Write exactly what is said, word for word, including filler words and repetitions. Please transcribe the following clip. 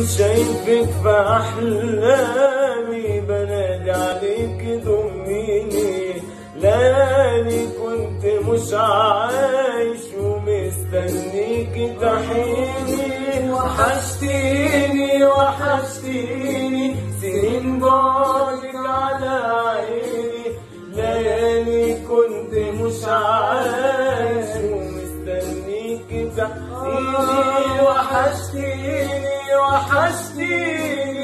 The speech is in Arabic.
شايفك في أحلامي بنادي عليك ضميني. ليالي كنت مش عايش ومستنيك تحيني. وحشتيني وحشتيني سنين بعدك على عيني. ليالي كنت مش عايش ومستنيك تحيني. وحشتيني وحشتيني